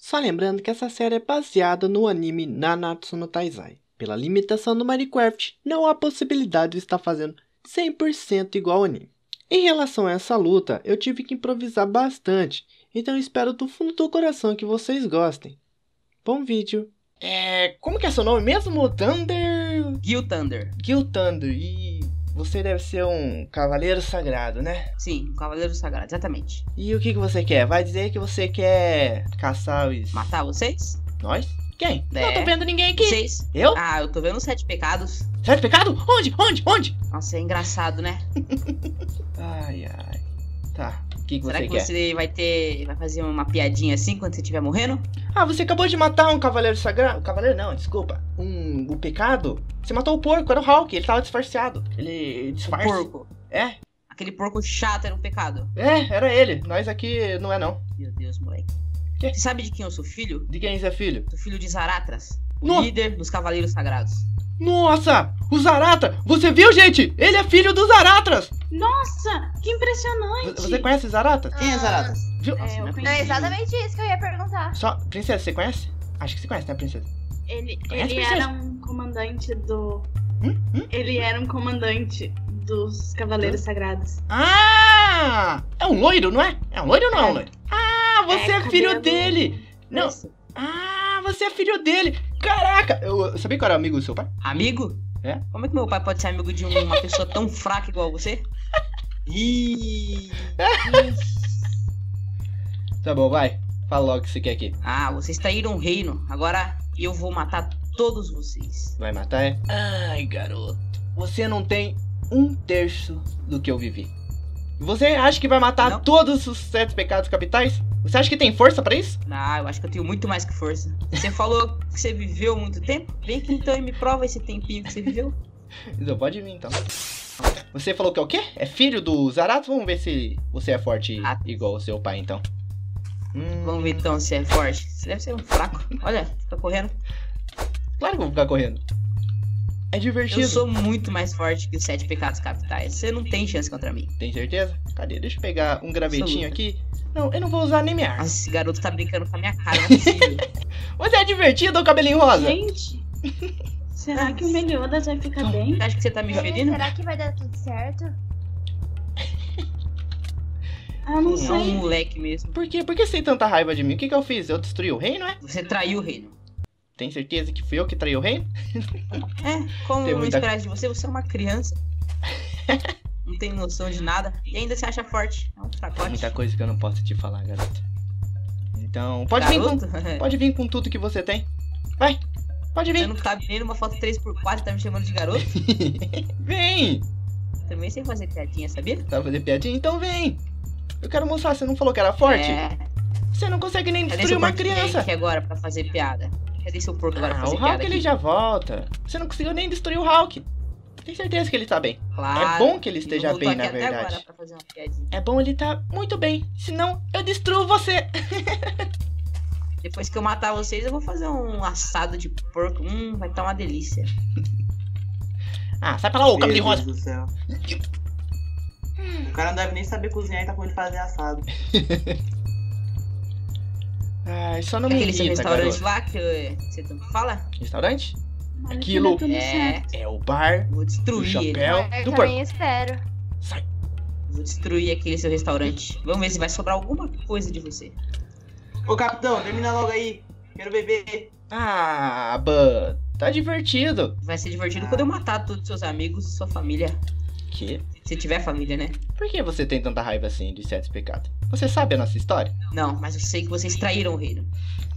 Só lembrando que essa série é baseada no anime Nanatsu no Taizai. Pela limitação do Minecraft, não há possibilidade de estar fazendo 100% igual ao anime. Em relação a essa luta, eu tive que improvisar bastante, então espero do fundo do coração que vocês gostem. Bom vídeo! Como que é seu nome mesmo? Thunder... Gil Thunder. Gil Thunder, e você deve ser um cavaleiro sagrado, né? Sim, um cavaleiro sagrado, exatamente. E o que você quer? Vai dizer que você quer caçar os... Matar vocês? Nós? Quem? É. Não tô vendo ninguém aqui. Vocês? Eu? Ah, eu tô vendo os 7 pecados. 7 pecados? Onde? Nossa, é engraçado, né? Ai. Tá, o que Será você que quer? você vai fazer uma piadinha assim quando você estiver morrendo? Ah, você acabou de matar um cavaleiro sagrado. Cavaleiro não, desculpa. O pecado. Você matou o porco, era o Hulk, ele tava disfarçado. Ele disfarça. O porco. É, Aquele porco chato era um pecado. era ele. Nós aqui não é não. Meu Deus, moleque. Quê? Você sabe de quem eu sou filho? De quem você é filho? Sou filho de Zaratras, o No- líder dos cavaleiros sagrados. Nossa, o Zaratra! Você viu, gente? Ele é filho do Zaratras! Nossa, que impressionante! Você conhece o Zaratras? Quem é Zaratras? Viu? Nossa, não é eu possível. É exatamente isso que eu ia perguntar. Só, princesa, você conhece? Acho que você conhece, né, princesa? Ele Conhece, era princesa? um comandante do. Ele era um comandante dos Cavaleiros Sagrados. Ah! É um loiro, não é? É um loiro ou não é um É. loiro? Ah, você é filho cabelo. dele! Não. Isso. Ah, você é filho dele! Caraca! Eu sabia que eu era amigo do seu pai? Amigo? É? Como é que meu pai pode ser amigo de uma pessoa tão fraca igual você? Ih. Tá bom, vai. Fala logo o que você quer aqui. Ah, vocês traíram o reino. Agora eu vou matar todos vocês. Vai matar, é? Ai, garoto. Você não tem 1/3 do que eu vivi. Você acha que vai matar Não. todos os 7 pecados capitais? Você acha que tem força pra isso? Ah, eu acho que eu tenho muito mais que força. Você falou que você viveu muito tempo? Vem aqui então e me prova esse tempinho que você viveu. Então pode vir, então. Você falou que é o quê? É filho do Zaratos? Vamos ver se você é forte Ah. igual o seu pai, então. Vamos ver então se é forte. Você deve ser um fraco. Olha, fica correndo. Claro que eu vou ficar correndo. É divertido. Eu sou muito mais forte que os 7 pecados capitais. Você não tem chance contra mim. Tem certeza? Cadê? Deixa eu pegar um gravetinho Absoluta. aqui. Não, eu não vou usar nem minha arma. Nossa, esse garoto tá brincando com a minha cara, não é possível. Mas é divertido o cabelinho rosa? Gente, será que o Meliodas vai ficar bem? Você acha que você tá me ferindo? Será que vai dar tudo certo? Ah, não É um sei. moleque mesmo. Por quê? Por que você tem tanta raiva de mim? O que eu fiz? Eu destruí o reino, é? Você traiu o reino. Tem certeza que fui eu que traí o reino? Como Tem eu muita- esperar de você? Você é uma criança. Não tem noção de nada. E ainda se acha forte. É um Tem fracote. muita coisa que eu não posso te falar, garoto. Então, pode vir com tudo que você tem. Vai, pode Você vir. não cabe nem numa foto 3x4 tá me chamando de garoto? Vem. Também sei fazer piadinha, sabia? Tá fazer piadinha? Então vem. Eu quero mostrar, você não falou que era forte? É. Você não consegue nem Cadê destruir seu uma porquinho criança. aqui agora pra fazer piada? Cadê seu porco agora pra Ah, o fazer Hulk piada ele aqui? já volta. Você não conseguiu nem destruir o Hulk. Tem certeza que ele tá bem. Claro. É bom que ele Ele esteja voltou bem, na aqui até verdade. agora pra fazer uma piadinha. É bom ele tá muito bem. Senão, eu destruo você. Depois que eu matar vocês, eu vou fazer um assado de porco. Vai estar uma delícia. Ah, sai pra lá, ô Meu cabelinho Deus rosa. do céu. O cara não deve nem saber cozinhar e tá com ele fazer assado. Ai, só não me Aquele seu irrita, restaurante garoto. lá que você tanto fala, Restaurante? Olha que Aquilo dá tudo é. certo. É o bar Vou do destruir ele. chapéu Eu do porco. também espero. Sai. Vou destruir aquele seu restaurante. Vamos ver se vai sobrar alguma coisa de você. Ô capitão, termina logo aí. Quero beber. Ah, Bud, tá divertido. Vai ser divertido quando eu matar todos os seus amigos e sua família. Que? Se tiver família, né? Por que você tem tanta raiva assim de 7 pecados? Você sabe a nossa história? Não, mas eu sei que vocês traíram o reino.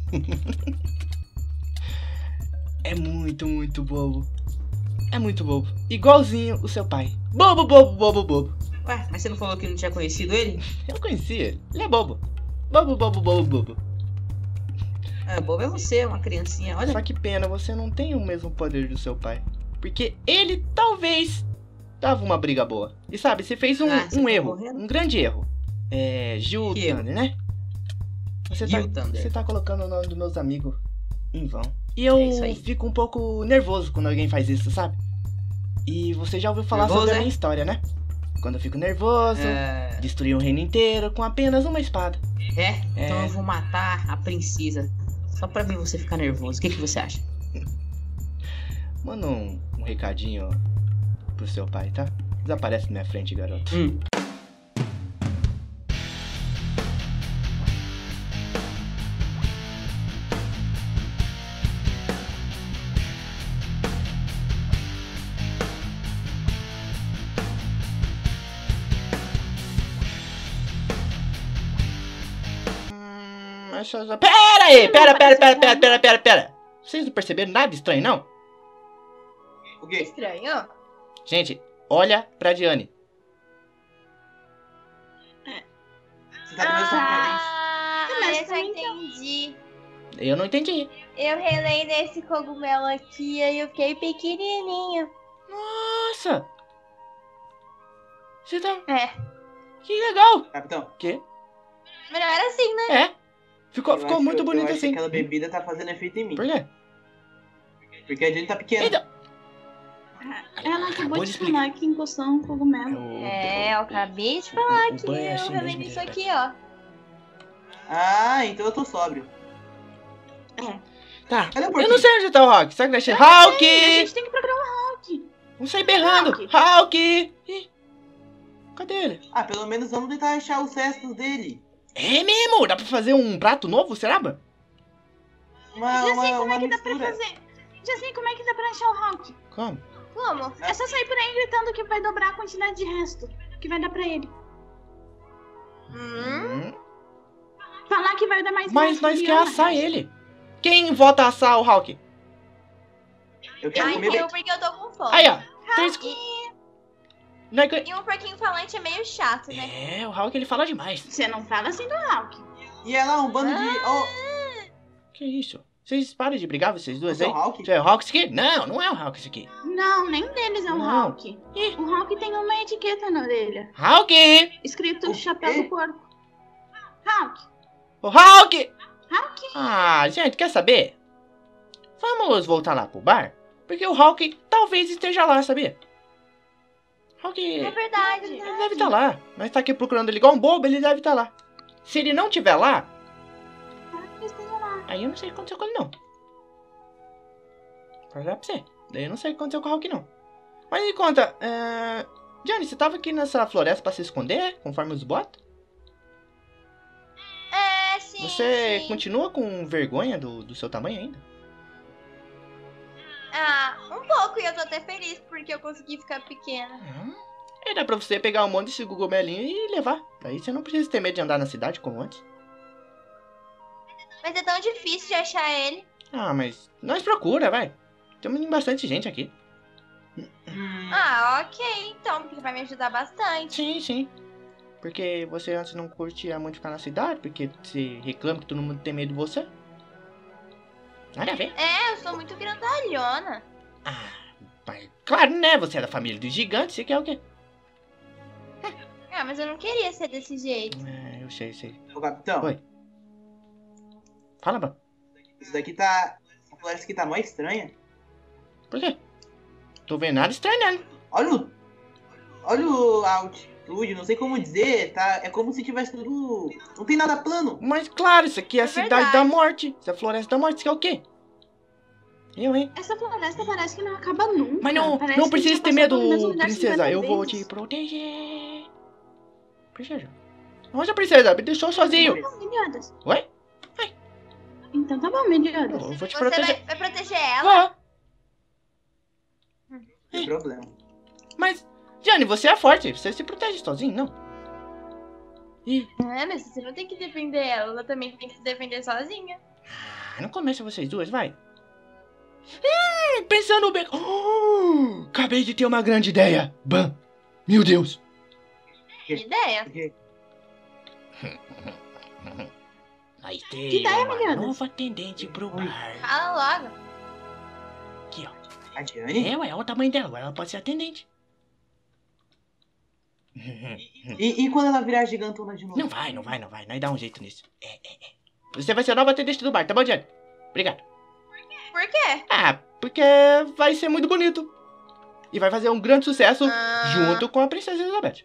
É muito bobo. É muito bobo. Igualzinho o seu pai. Bobo. Ué, mas você não falou que não tinha conhecido ele? Eu conheci ele. Ele é bobo. Bobo. Ah, bobo é você, uma criancinha. Olha, Só que pena, você não tem o mesmo poder do seu pai. Porque ele talvez dava uma briga boa. E sabe, você fez um você tá erro. morrendo? Um grande erro. É. Gil Que erro? Thunder, né? Você Gil Thunder. você tá colocando o nome dos meus amigos em vão. E eu É isso aí. fico um pouco nervoso quando alguém faz isso, sabe? E você já ouviu falar Nervoso, sobre a é? minha história, né? Quando eu fico nervoso, destruir um reino inteiro com apenas uma espada. Então eu vou matar a princesa. Só pra ver você ficar nervoso. O que você acha? Manda um recadinho pro seu pai, tá? Desaparece na minha frente, garoto. Pera aí! Pera! Vocês não perceberam nada estranho, não? O quê? Estranho? Gente, olha pra Diane. Você tá com medo da Eu já entendi. Eu não entendi. Eu relei nesse cogumelo aqui e eu fiquei pequenininha. Nossa! Você tá... É. Que legal! Capitão. Quê? Melhor assim, né? É. Ficou muito bonito eu acho assim. que aquela bebida tá fazendo efeito em mim. Por quê? Porque a Jane tá pequena. Então... Ela acabou de explicar. falar que encostou um cogumelo. Eu acabei de falar que banho é eu assim relei mesmo, nisso gente. aqui, ó. Ah, então eu tô sóbrio. Tá. Cadê o Eu porquinho? não sei onde tá o Hawk. Será que deixa... A Hawk! gente tem que procurar o Hulk. Não sai berrando. Hawk. Hawk! Ih, cadê ele? Ah, pelo menos vamos tentar achar os restos dele. É mesmo? Dá pra fazer um prato novo, será? Ba? Já sei como é que dá pra mistura. fazer. Já sei como é que dá pra achar o Hulk. Como? Como? É só sair por aí gritando que vai dobrar a quantidade de resto que vai dar pra ele. Falar que vai dar mais Mas resto nós de quer Ana. assar ele. Quem vota assar o Hawk? Eu quero Ai, comer eu porque eu tô com fome. Aí, ó. Três... E, e um porquinho falante é meio chato, né? É, o Hawk ele fala demais. Você não fala assim do Hulk. E ela, um bando de... Oh, Que isso? Vocês param de brigar, vocês duas, você é hein? o Hulk? Você é o Hawk isso aqui? Não, não é o Hawk isso aqui. Não, nem deles é o Não. Hulk. Ih. O Hulk tem uma etiqueta na orelha. Hawk! Escrito O chapéu quê? do porco. Hulk. O Hawk! Hulk. Ah, gente, quer saber? Vamos voltar lá pro bar? Porque o Hawk talvez esteja lá, sabia? Hawk... É verdade. Ele deve estar lá. Nós tá aqui procurando ele igual um bobo, ele deve estar lá. Se ele não estiver lá, Hulk esteja lá. aí eu não sei o que aconteceu com ele, não. Vou falar pra você. Daí eu não sei o que aconteceu com o Hawk, não. Mas me conta, Johnny, você tava aqui nessa floresta pra se esconder, conforme os boatos? É, sim. Você sim. continua com vergonha do seu tamanho ainda? Ah, um pouco. E eu tô até feliz porque eu consegui ficar pequena. Aí dá pra você pegar um monte desse cogumelinho e levar. Daí você não precisa ter medo de andar na cidade como antes. Mas é tão difícil de achar ele. Ah, mas nós procura, vai. Tem bastante gente aqui. Ah, ok. Então, porque vai me ajudar bastante. Sim, sim. Porque você antes não curtia muito ficar na cidade, porque você reclama que todo mundo tem medo de você. Nada a ver. É, eu sou muito grandalhona. Ah, mas claro, né? Você é da família dos gigantes, você quer o quê? Ah, mas eu não queria ser desse jeito. É, eu sei. Ô, capitão. Oi. Fala, Bam. Isso daqui tá... Essa floresta aqui tá mó estranha. Por quê? Tô vendo nada estranho, né? Olha a altitude, não sei como dizer, tá? É como se tivesse tudo... Não tem nada plano. Mas claro, isso aqui é a É cidade verdade. da morte. Isso é a floresta da morte, isso aqui é o quê? Eu, hein? Essa floresta parece que não acaba nunca. Mas não, Parece não que precisa a gente ter já medo, passou pelo mesmo lugar princesa. 50 Eu vou vezes. te proteger. Princesa. Onde a princesa? Me deixou sozinho. Tá bom, Meliodas. Oi? Então tá bom, Meliodas. Eu vou te Você proteger. vai proteger ela? Vou. Não tem problema. Mas, Jane, você é forte. Você se protege sozinho, não? Ih, É, mas você não tem que defender ela. Ela também tem que se defender sozinha. não começa vocês duas, vai. Pensando bem... Oh, acabei de ter uma grande ideia. Bam. Meu Deus. Que ideia. Porque Aí tem Que ideia, uma Meliodas? nova atendente pro bar. Fala logo. Aqui, ó. a Jane... Olha o tamanho dela. Ela pode ser atendente. E quando ela virar gigantona de novo? Não vai. Nós dá um jeito nisso. Você vai ser a nova atendente do bar, tá bom, Jane? Obrigado. Por quê? Ah, porque vai ser muito bonito. E vai fazer um grande sucesso Ah. junto com a Princesa Elizabeth.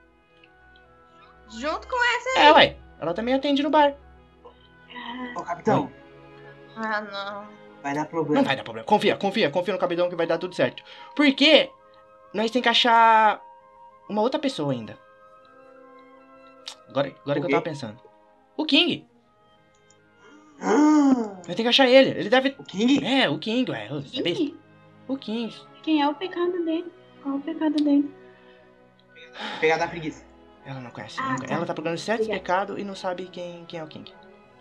Junto com essa. É, ué. Ela também atende no bar. Ô, capitão, Ah, não. vai dar Não problema. vai dar problema. Confia no Capitão que vai dar tudo certo. Porque nós tem que achar uma outra pessoa ainda. Agora que eu quê? tava pensando. O King. Ah, Nós tem que achar ele. Ele deve... o King? É, o King, ué. Você é besta. King? O King. Quem é o pecado dele? Qual é o pecado dele? Pegar da preguiça. Ela não conhece. Ah, nunca. tá. Ela tá procurando 7 Obrigada. pecados e não sabe quem é o King.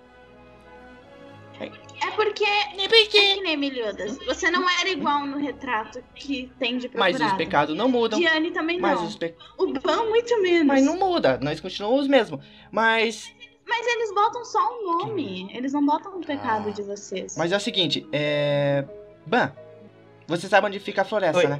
É porque é que nem Meliodas. Você não era igual no retrato que tem de Mas procurado. os pecados não mudam. Diane também Mas não. os pecados... O Ban muito menos. Mas não muda. Nós continuamos os mesmos. Mas... Mas eles botam só um nome. Eles não botam o pecado Ah. de vocês. Mas é o seguinte, Ban, você sabe onde fica a floresta, Oi. né?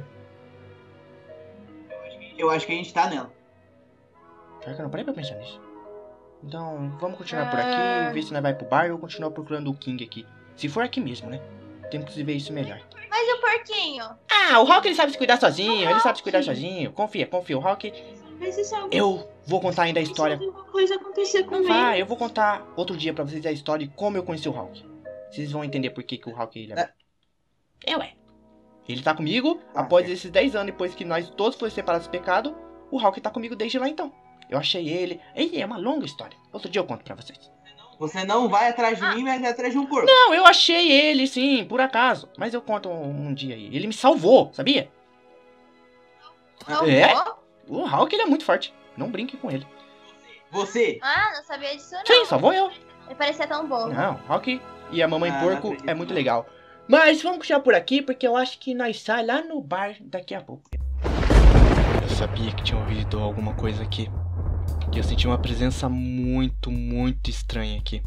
Eu acho que a gente tá nela. Pior que eu não parei pra pensar nisso. Então, vamos continuar por aqui, ver se nós vai pro bar ou continuar procurando o King aqui. Se for aqui mesmo, né? Temos que ver isso melhor. Mas o porquinho? Ah, o Rock ele sabe se cuidar sozinho, ele sabe se cuidar sozinho. Confia, o Rock. Mas isso é Eu vou contar ainda a história. Se alguma coisa acontecer com Não ele. vai, eu vou contar outro dia pra vocês a história de como eu conheci o Rock. Vocês vão entender por que o Rock ele é. Ué. Ele tá comigo após certo. esses 10 anos, depois que nós todos fomos separados do pecado. O Rock tá comigo desde lá então. Eu achei ele. É uma longa história. Outro dia eu conto pra vocês. Você não vai atrás de mim, mas vai atrás de um corpo. Não, eu achei ele sim, por acaso. Mas eu conto um dia aí. Ele me salvou, sabia? Salvou? É? O Hulk ele é muito forte. Não brinque com ele. Você? Ah, não sabia disso não. Sim, salvou eu. Ele parecia tão bom. Não, Hulk e a Mamãe Ah, não Porco acredito, é muito não. legal. Mas vamos continuar por aqui, porque eu acho que nós sai lá no bar daqui a pouco. Eu sabia que tinha ouvido alguma coisa aqui. E eu senti uma presença muito, muito estranha aqui.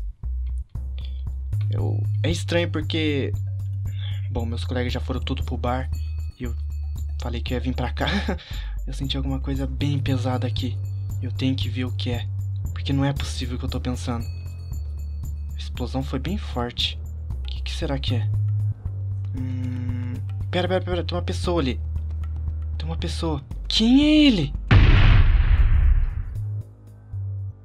É estranho porque... Bom, meus colegas já foram tudo pro bar. E eu falei que eu ia vir pra cá. Eu senti alguma coisa bem pesada aqui. Eu tenho que ver o que é. Porque não é possível o que eu tô pensando. A explosão foi bem forte. O que será que é? Pera, tem uma pessoa ali. Tem uma pessoa. Quem é ele?